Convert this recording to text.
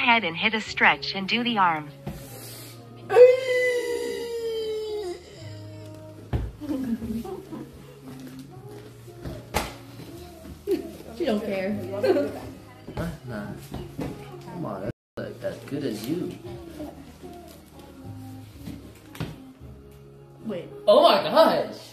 ahead and hit a stretch and do the arm. She don't care. Nah. Come on, that's as good as you. Wait. Oh my gosh!